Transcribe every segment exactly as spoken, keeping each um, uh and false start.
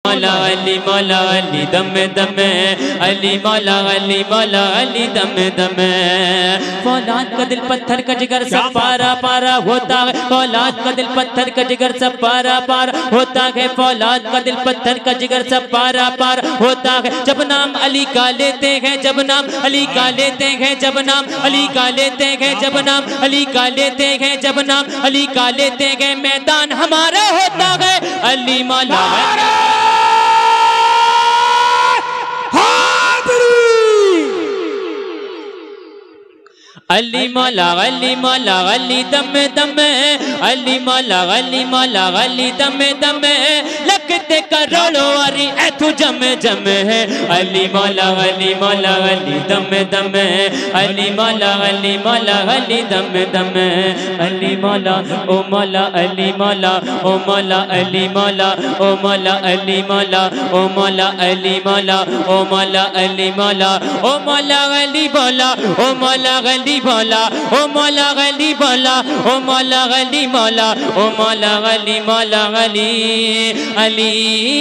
मौला अली मौला अली दम दम अली मौला अली मौला अली दम दम। फौलाद का दिल पत्थर का जिगर सब पारा पारा होता है, फौलाद का दिल पत्थर का जिगर सब पारा पारा होता है, फौलाद का दिल पत्थर का जिगर सब पारा पारा होता है। जब नाम अली का लेते हैं, जब नाम अली का लेते हैं, जब नाम अली का लेते हैं, जब नाम अली का लेते हैं, जब नाम अली का लेते हैं, मैदान हमारा होता है। अली मौला अली मौला अली मौला अली दम दम अली मौला अली मौला अली दम दम लगते करोड़ों वारी ऐथू जम जम है। अली मौला अली मौला अली दम दम अली मौला अली मौला अली दम दम। अली मौला ओ मौला अली मौला ओ मौला अली मौला ओ मौला अली मौला ओ मौला अली मौला ओ मौला अली मौला ओ मौला अली मौला ओ मौला अली मौला ओ मौला अली मौला ओ मौला अली मौला ओ मौला अली मौला अली अली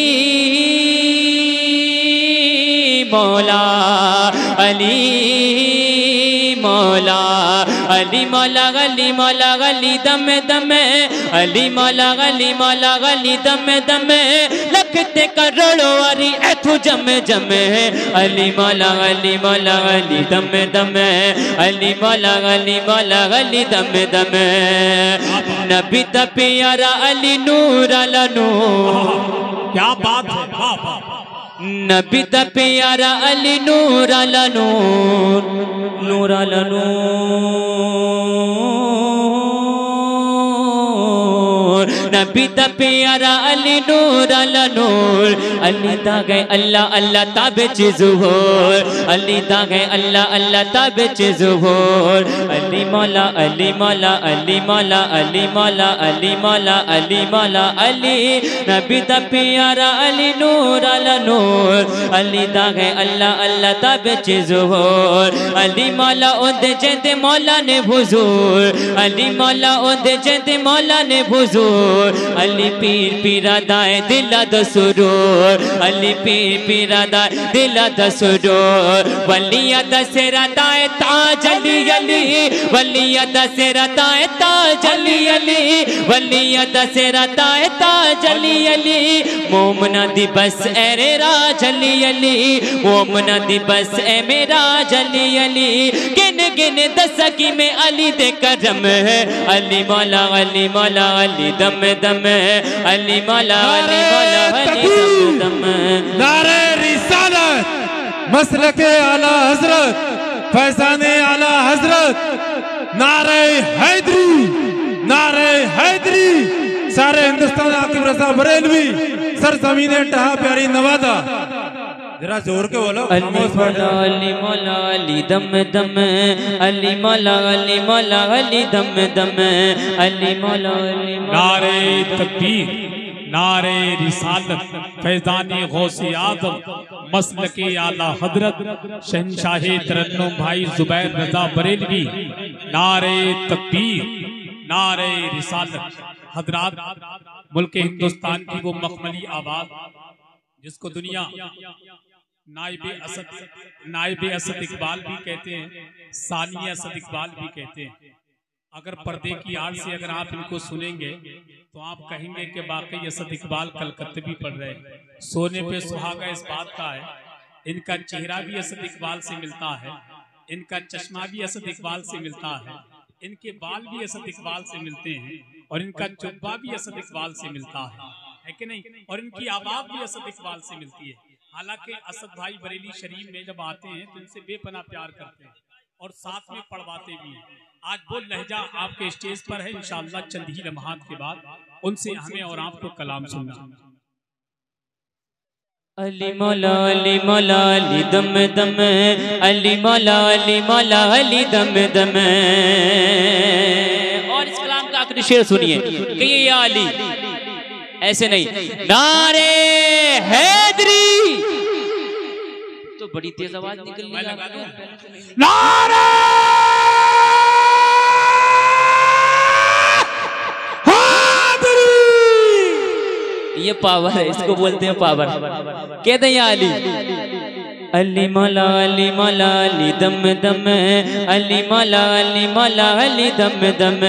मौला अली मौला अली मौला अली मौला अली दम दम अली मौला अली मौला अली दम दम लगते करोड़ों वारी ऐथू जम जम है। अली मौला अली मौला अली दम दम अली मौला अली मौला अली दम दम। नबी दा प्यारा अली नूर अला नूर, क्या बात है, वाह वाह। नबी दा प्यारा अली नूर अला नूर नूर अला नूर नबी दा प्यारा अली नूर अला नूर। अली दा गए अल्लाह अल्लाह ताबे ज़ुहूर, अली दा गए अल्लाह अल्लाह ताबे ज़ुहूर। अली मौला अली मौला अली मौला अली मौला अली मौला अली मौला अली नबी दा प्यारा अली नूर अला नूर। अली दा गए अल्लाह अल्लाह ताबे ज़ुहूर। अली मौला ओदे जेंदे मौला ने हुजूर, अली मौला ओदे जेंदे मौला ने हुजूर। अली पीर पीरा दाए दिला द सुरूर, अली पीर पीरा दाए दिला द सुरूर। वलिया दसेरा दाए ताज अली अली, वलिया दसेरा दाए ताज अली अली, वलिया दसेरा दाए ताज अली अली। मोमना दी बस एरे राज अली अली, मोमना दी बस ए मेरा अली अली। गिन गिन दस की में अली दे करम है। अली मौला अली मौला अली दम दम अली मौला अली मौला अली दम दम। नारे रिसालत, मसलके आला हजरत, फैजाने आला हजरत, नारे हैदरी, नारे हैदरी। सारे हिंदुस्तान आकिब रज़ा बरेलवी, सरजमीन टहा प्यारी नवादा, जरा जोर के बोलो। अली मौला अली मौला अली दम दम अली मौला अली मौला अली दम दम अली मौला अली मौला। नारे तकबीर, नारे रिसालत, फैज़ाने गौसे आज़म, मसलके आला हजरत, शहंशाहे तरन्नुम भाई जुबैर रज़ा बरेलवी। नारे तकबीर, नारे रिसालत। हजरात, मुल्क हिंदुस्तान की वो मखमली आवाज जिसको दुनिया नाइबे असद नाइबे असद इकबाल भी कहते हैं, सानिया असद इकबाल भी कहते हैं। अगर पर्दे की आड़ से अगर आप इनको सुनेंगे तो आप कहेंगे कि वाकई असद इकबाल कलकत्ते भी पढ़ रहे हैं। सोने पे सुहागा इस बात का है, इनका चेहरा भी असद इकबाल से मिलता है, इनका चश्मा भी असद इकबाल से मिलता है, इनके बाल भी असद इकबाल से मिलते हैं और इनका जुब्बा भी असद इकबाल से मिलता है, है कि नहीं? और इनकी आवाज भी असद इकबाल से मिलती है। हालांकि असद भाई बरेली शरीफ में जब आते हैं तो इनसे बेपनाह प्यार करते हैं और साथ में पढ़वाते भी हैं। आज वो लहजा आपके स्टेज पर है, इंशाअल्लाह चंद ही लम्हात के बाद उनसे हमें और आपको कलाम सुनना। अली मौला अली मौला अली दम दम अली मौला अली मौला अली दम दम। और इस कलाम का आखिरी शेर सुनिए कि ये अली ऐसे नहीं, नारे हैदरी तो बड़ी तेज आवाज निकल रही है। नारे ये पावर है, इसको बोलते हैं पावर। कहते हैं अली अली मौला अली मौला अली दम दम, अली मौला अली मौला अली दम दम।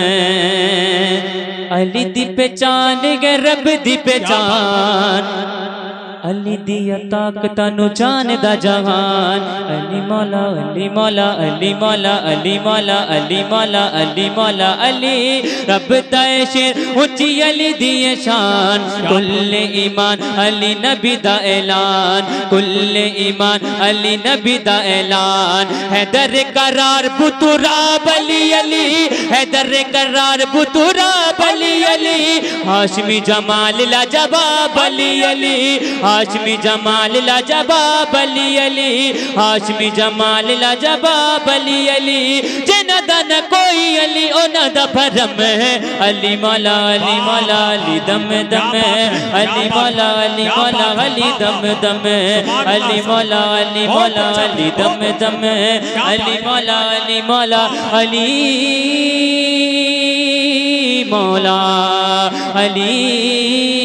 अली दी पहचान गए रब दी पहचान, अली दिया ताकत नु जान दा जहान। अली मौला अली मौला अली मौला अली मौला अली मौला अली मौला अली रब दा शेर ऊंची अली दी शान। कुल्ले ईमान अली नबी दा ऐलान, कुल्ले ईमान अली नबी दा ऐलान। हैदर करार बुतुरा बली अली, हैदर करार बुतुरा बली अली। हाशमी जमाल लाजवाब अली अली, हाशमी जमाल लाजवाब अली अली, हाशमी जमाल लाजवाब अली अली। जना दा न कोई अली ओना दा भरम है। अली मौला अली मौला अली दम दम, अली मौला अली मौला अली दम दम। अली मौला अली मौला अली दम दम, अली मौला अली मौला अली मौला अली